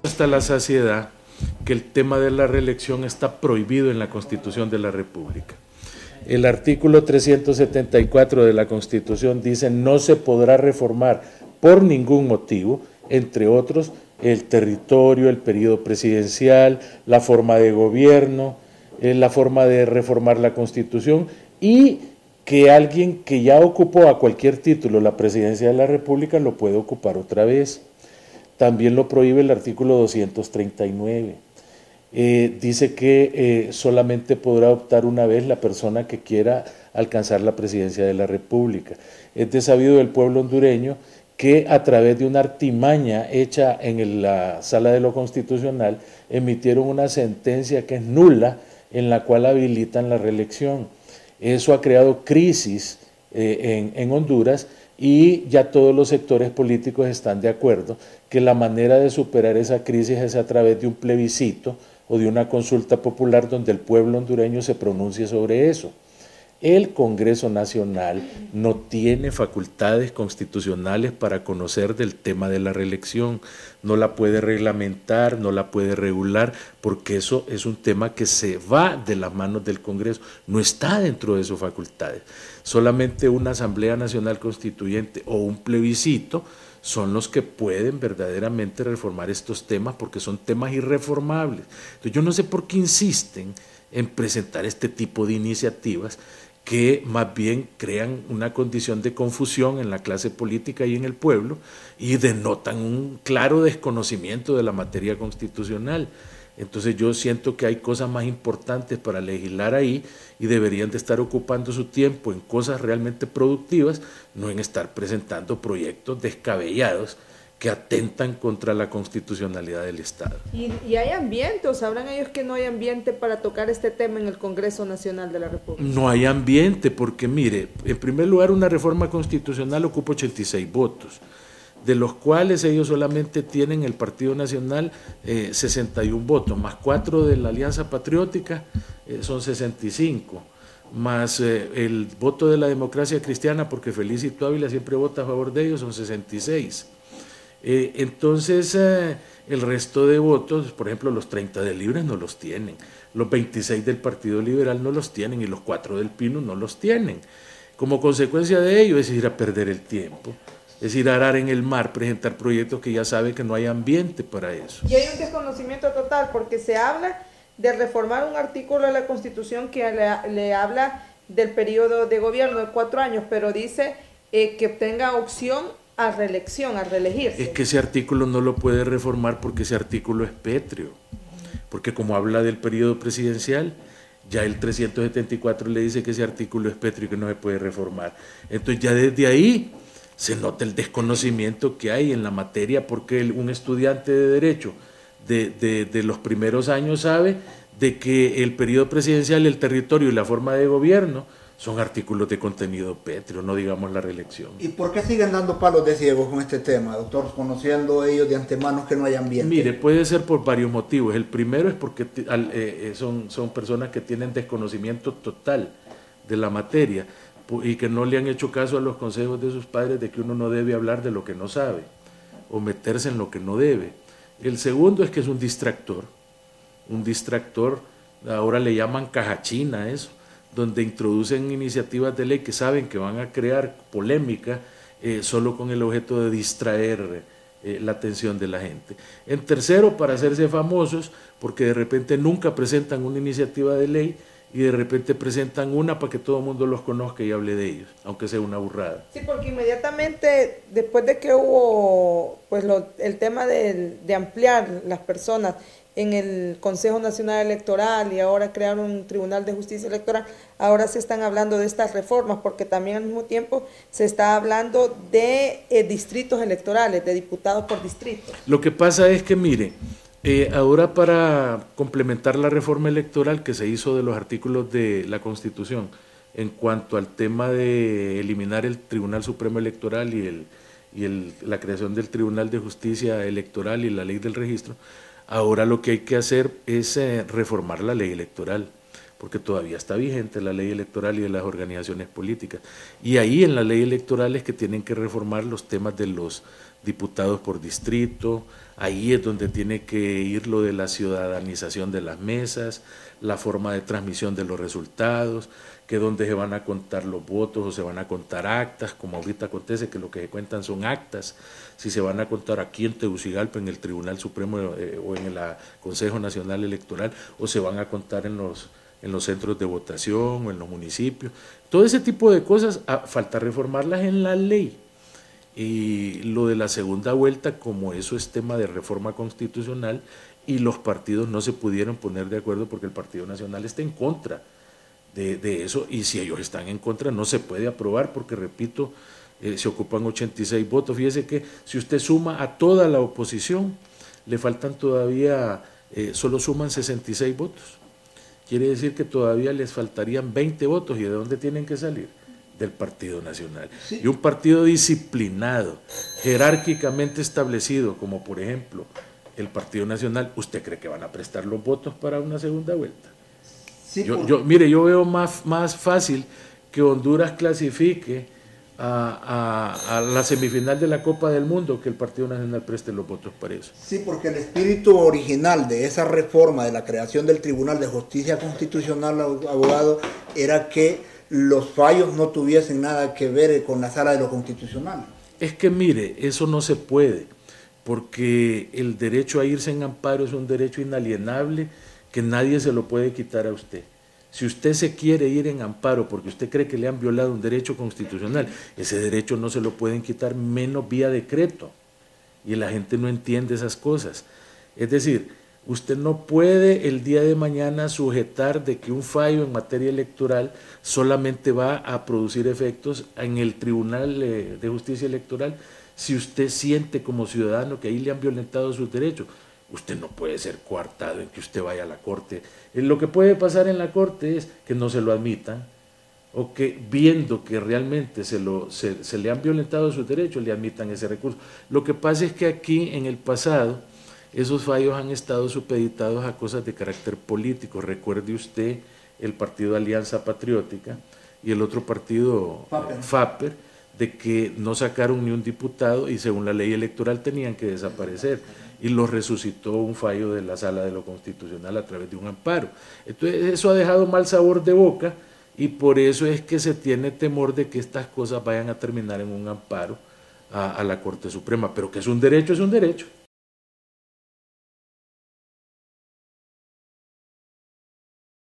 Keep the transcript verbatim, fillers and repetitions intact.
hasta la saciedad que el tema de la reelección está prohibido en la Constitución de la República. El artículo trescientos setenta y cuatro de la Constitución dice: no se podrá reformar por ningún motivo, entre otros, el territorio, el periodo presidencial, la forma de gobierno, eh, la forma de reformar la Constitución, y que alguien que ya ocupó a cualquier título la presidencia de la República lo puede ocupar otra vez. También lo prohíbe el artículo doscientos treinta y nueve. Eh, dice que eh, solamente podrá optar una vez la persona que quiera alcanzar la presidencia de la República. Es de sabido del pueblo hondureño que a través de una artimaña hecha en el, la sala de lo constitucional emitieron una sentencia que es nula, en la cual habilitan la reelección. Eso ha creado crisis eh, en, en Honduras, y ya todos los sectores políticos están de acuerdo que la manera de superar esa crisis es a través de un plebiscito o de una consulta popular donde el pueblo hondureño se pronuncie sobre eso. El Congreso Nacional no tiene facultades constitucionales para conocer del tema de la reelección, no la puede reglamentar, no la puede regular, porque eso es un tema que se va de las manos del Congreso, no está dentro de sus facultades. Solamente una Asamblea Nacional Constituyente o un plebiscito son los que pueden verdaderamente reformar estos temas, porque son temas irreformables. Entonces, yo no sé por qué insisten en presentar este tipo de iniciativas que más bien crean una condición de confusión en la clase política y en el pueblo, y denotan un claro desconocimiento de la materia constitucional. Entonces yo siento que hay cosas más importantes para legislar ahí, y deberían de estar ocupando su tiempo en cosas realmente productivas, no en estar presentando proyectos descabellados que atentan contra la constitucionalidad del Estado. ¿Y, y hay ambiente, o sabrán ellos que no hay ambiente para tocar este tema en el Congreso Nacional de la República? No hay ambiente porque, mire, en primer lugar, una reforma constitucional ocupa ochenta y seis votos, de los cuales ellos solamente tienen, el Partido Nacional, eh, sesenta y un votos, más cuatro de la Alianza Patriótica, eh, son sesenta y cinco, más eh, el voto de la Democracia Cristiana, porque Felicito Ávila siempre vota a favor de ellos, son sesenta y seis. Eh, entonces, eh, el resto de votos, por ejemplo, los treinta de Libres no los tienen, los veintiséis del Partido Liberal no los tienen, y los cuatro del Pino no los tienen. Como consecuencia de ello es ir a perder el tiempo, es ir a arar en el mar, presentar proyectos que ya sabe que no hay ambiente para eso. Y hay un desconocimiento total, porque se habla de reformar un artículo de la Constitución que le, le habla del periodo de gobierno de cuatro años, pero dice eh, que tenga opción a reelección, a reelegirse. Es que ese artículo no lo puede reformar porque ese artículo es pétreo, porque como habla del periodo presidencial, ya el trescientos setenta y cuatro le dice que ese artículo es pétreo y que no se puede reformar. Entonces ya desde ahí se nota el desconocimiento que hay en la materia, porque el, un estudiante de Derecho de, de, de los primeros años sabe de que el periodo presidencial, el territorio y la forma de gobierno son artículos de contenido pétreo, no digamos la reelección. ¿Y por qué siguen dando palos de ciego con este tema, doctor, conociendo ellos de antemano que no hay ambiente? Mire, puede ser por varios motivos. El primero es porque eh, son, son personas que tienen desconocimiento total de la materia y que no le han hecho caso a los consejos de sus padres de que uno no debe hablar de lo que no sabe o meterse en lo que no debe. El segundo es que es un distractor, un distractor, ahora le llaman caja china a eso, donde introducen iniciativas de ley que saben que van a crear polémica eh, solo con el objeto de distraer eh, la atención de la gente. En tercero, para hacerse famosos, porque de repente nunca presentan una iniciativa de ley y de repente presentan una para que todo el mundo los conozca y hable de ellos, aunque sea una burrada. Sí, porque inmediatamente después de que hubo pues lo, el tema de, de ampliar las personas en el Consejo Nacional Electoral y ahora crear un Tribunal de Justicia Electoral, ahora se están hablando de estas reformas, porque también al mismo tiempo se está hablando de eh, distritos electorales, de diputados por distrito. Lo que pasa es que, mire, eh, ahora para complementar la reforma electoral que se hizo de los artículos de la Constitución en cuanto al tema de eliminar el Tribunal Supremo Electoral y, el, y el, la creación del Tribunal de Justicia Electoral y la ley del registro, ahora lo que hay que hacer es eh, reformar la ley electoral, porque todavía está vigente la ley electoral y de las organizaciones políticas. Y ahí en la ley electoral es que tienen que reformar los temas de los, diputados por distrito. Ahí es donde tiene que ir lo de la ciudadanización de las mesas, la forma de transmisión de los resultados, que donde se van a contar los votos o se van a contar actas, como ahorita acontece que lo que se cuentan son actas, si se van a contar aquí en Tegucigalpa, en el Tribunal Supremo eh, o en el Consejo Nacional Electoral, o se van a contar en los, en los centros de votación o en los municipios. Todo ese tipo de cosas, ah, falta reformarlas en la ley. Y lo de la segunda vuelta, como eso es tema de reforma constitucional, y los partidos no se pudieron poner de acuerdo porque el Partido Nacional está en contra de, de eso, y si ellos están en contra no se puede aprobar porque, repito, eh, se ocupan ochenta y seis votos. Fíjese que si usted suma a toda la oposición, le faltan todavía, eh, solo suman sesenta y seis votos. Quiere decir que todavía les faltarían veinte votos, ¿y de dónde tienen que salir? Del Partido Nacional. Sí. Y un partido disciplinado, jerárquicamente establecido, como por ejemplo el Partido Nacional, ¿usted cree que van a prestar los votos para una segunda vuelta? Sí, yo, por... yo, mire, yo veo más, más fácil que Honduras clasifique a, a, a la semifinal de la Copa del Mundo que el Partido Nacional preste los votos para eso. Sí, porque el espíritu original de esa reforma de la creación del Tribunal de Justicia Constitucional, abogado, era que los fallos no tuviesen nada que ver con la sala de lo constitucional. Es que mire, eso no se puede, porque el derecho a irse en amparo es un derecho inalienable que nadie se lo puede quitar a usted. Si usted se quiere ir en amparo porque usted cree que le han violado un derecho constitucional, ese derecho no se lo pueden quitar menos vía decreto, y la gente no entiende esas cosas. Es decir, usted no puede el día de mañana sujetar de que un fallo en materia electoral solamente va a producir efectos en el Tribunal de Justicia Electoral si usted siente como ciudadano que ahí le han violentado sus derechos. Usted no puede ser coartado en que usted vaya a la Corte. Lo que puede pasar en la Corte es que no se lo admitan, o que viendo que realmente se, lo, se, se le han violentado sus derechos, le admitan ese recurso. Lo que pasa es que aquí en el pasado esos fallos han estado supeditados a cosas de carácter político. Recuerde usted el partido Alianza Patriótica y el otro partido Faper. Faper, de que no sacaron ni un diputado y según la ley electoral tenían que desaparecer, y los resucitó un fallo de la Sala de lo Constitucional a través de un amparo. Entonces eso ha dejado mal sabor de boca, y por eso es que se tiene temor de que estas cosas vayan a terminar en un amparo a, a la Corte Suprema, pero que es un derecho, es un derecho.